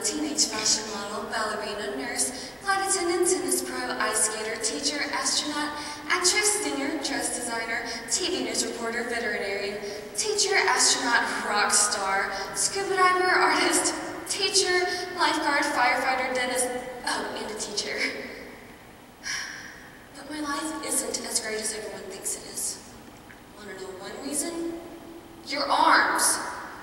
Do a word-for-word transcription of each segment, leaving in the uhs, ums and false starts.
teenage fashion model, ballerina, nurse, flight attendant, tennis pro, ice skater, teacher, astronaut, actress, singer, dress designer, T V news reporter, veterinarian, teacher, astronaut, rock star, scuba diver, artist, teacher, lifeguard, firefighter, dentist, oh, and a teacher. But my life isn't as great as everyone thinks it is. Want to know one reason? Your arms.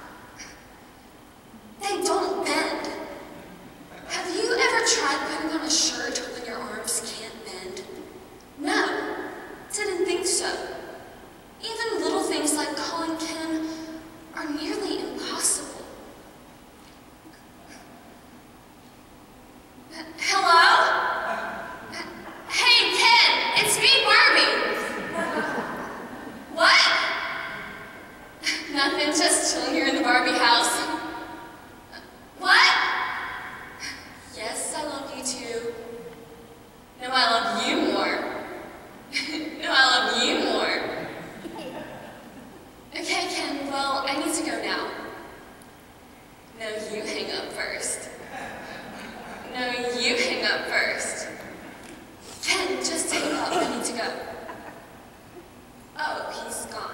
They don't bend. Have you ever tried putting on a shirt when your arms can't bend? No, didn't think so. Even little things like calling Ken are nearly impossible. Hello? Hey, Ken, it's me, Barbie. What? Nothing, just chilling here in the Barbie house. What? Yes, I love you too. No, I love you more. No, I love you more. Okay, Ken, well, I need to go now. No, you hang up first. No, you hang up first. Ken, just hang up, I need to go. Oh, he's gone.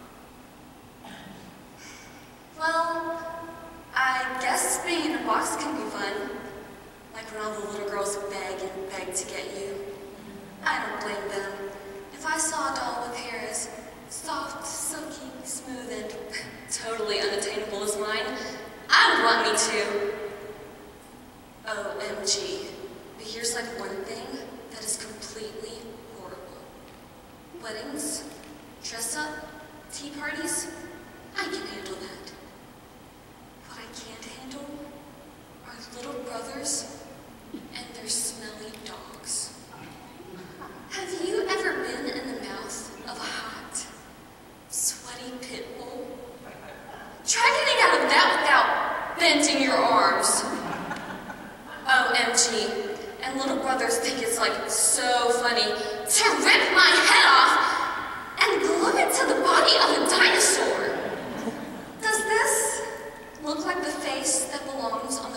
Well, I guess being in a box can be fun. Like when all the little girls beg and beg to get you. I don't blame them. If I saw a doll with hair as soft, silky, smooth, and totally unattainable as mine, I would want me to. O M G. But here's like one thing that is completely horrible. Weddings, dress up, tea parties, I can handle that. What I can't handle are little brothers and their smelly dogs. Have you ever been in the mouth of a hot, sweaty pit bull? Try getting out of that without bending your arms. O M G. And little brothers think it's like so funny to rip my head off and glue it to the body of a dinosaur. Does this look like the face that belongs on